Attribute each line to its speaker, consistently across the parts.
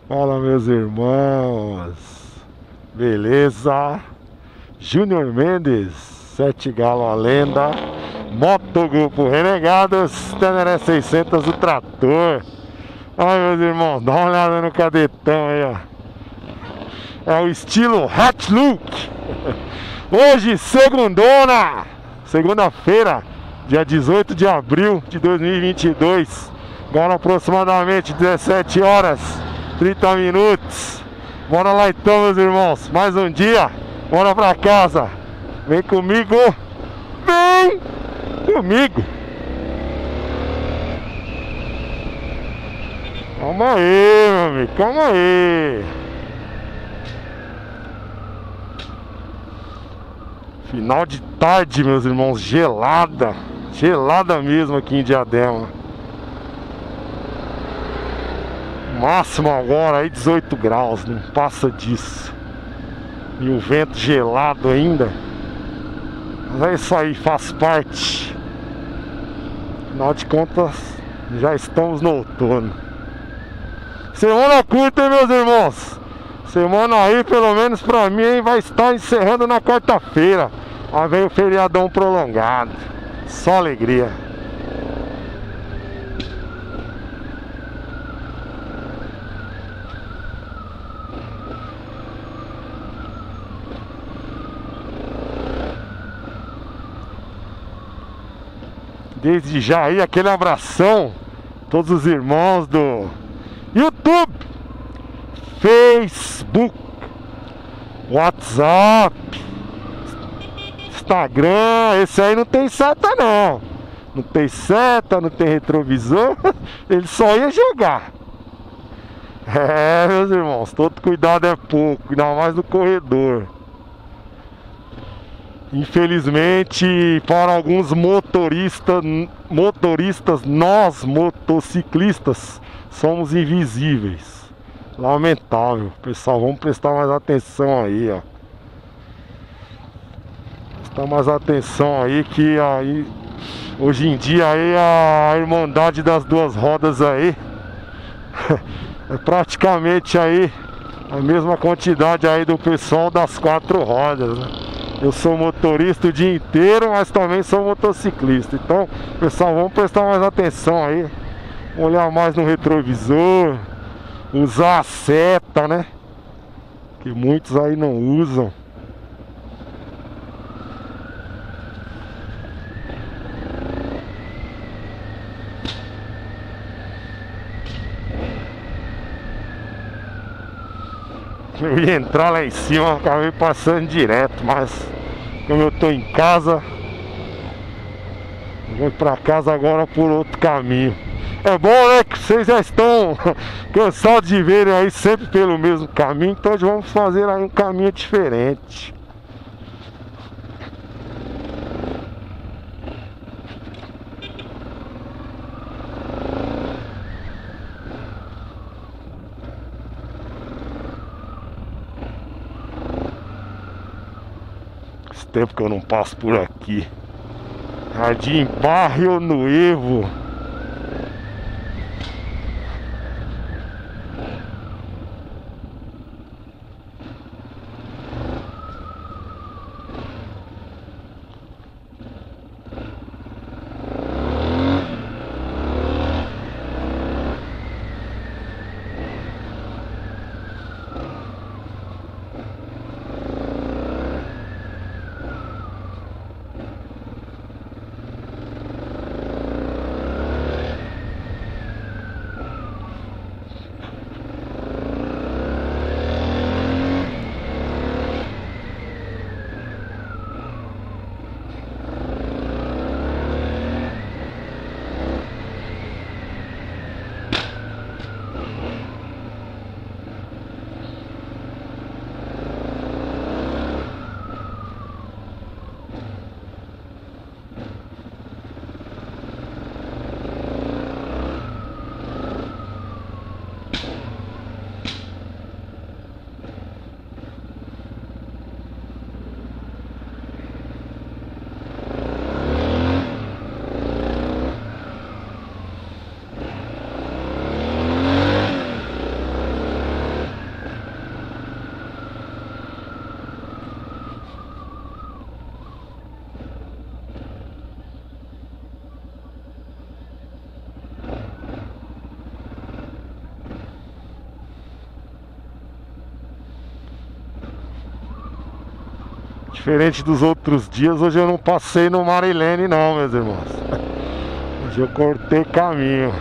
Speaker 1: Fala, meus irmãos, beleza? Júnior Mendes, 7 Galo a lenda, Motogrupo Renegados, Teneré 600 o trator. Ai, meus irmãos, dá uma olhada no cadetão aí, ó. É o estilo Hot Look. Hoje, segunda-feira, dia 18 de abril de 2022. Agora aproximadamente 17 horas 30 minutos. Bora lá então, meus irmãos. Mais um dia. Bora pra casa. Vem comigo. Vem comigo. Calma aí, meu amigo. Calma aí. Final de tarde, meus irmãos. Gelada. Gelada mesmo aqui em Diadema. Máximo agora aí 18 graus, não passa disso. E o vento gelado ainda. Mas é isso aí, faz parte. Afinal de contas, já estamos no outono. Semana curta, hein, meus irmãos? Semana aí, pelo menos pra mim, vai estar encerrando na quarta-feira. Aí vem o feriadão prolongado. Só alegria. Desde já aí, aquele abração, todos os irmãos do YouTube, Facebook, WhatsApp, Instagram. Esse aí não tem seta não. Não tem seta, não tem retrovisor. Ele só ia jogar. É, meus irmãos, todo cuidado é pouco, ainda mais no corredor. Infelizmente, para alguns motoristas, nós motociclistas somos invisíveis. Lamentável. Pessoal, vamos prestar mais atenção aí, ó. Prestar mais atenção aí, que aí hoje em dia aí a Irmandade das Duas Rodas aí é praticamente aí a mesma quantidade aí do pessoal das 4 rodas, né? Eu sou motorista o dia inteiro, mas também sou motociclista. Então, pessoal, vamos prestar mais atenção aí. Olhar mais no retrovisor. Usar a seta, né? Que muitos aí não usam. Eu ia entrar lá em cima, acabei passando direto, mas como eu tô em casa, vou pra casa agora por outro caminho. É bom, né, que vocês já estão cansados de verem aí sempre pelo mesmo caminho, então hoje vamos fazer aí um caminho diferente. Tempo que eu não passo por aqui. Jardim Barrio Nuevo. Diferente dos outros dias, hoje eu não passei no Marilene não, meus irmãos. Hoje eu cortei caminho.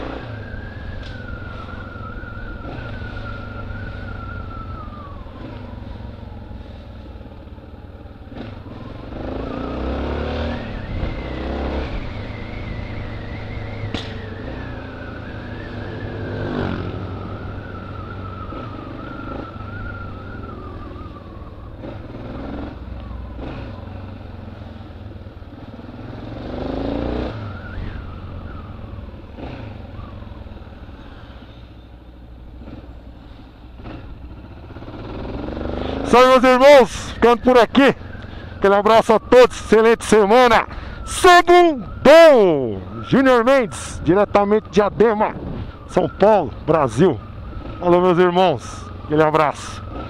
Speaker 1: Isso aí, meus irmãos, ficando por aqui. Aquele abraço a todos, excelente semana. Segundou! Júnior Mendes, diretamente de Adema, São Paulo, Brasil. Falou, meus irmãos, aquele abraço.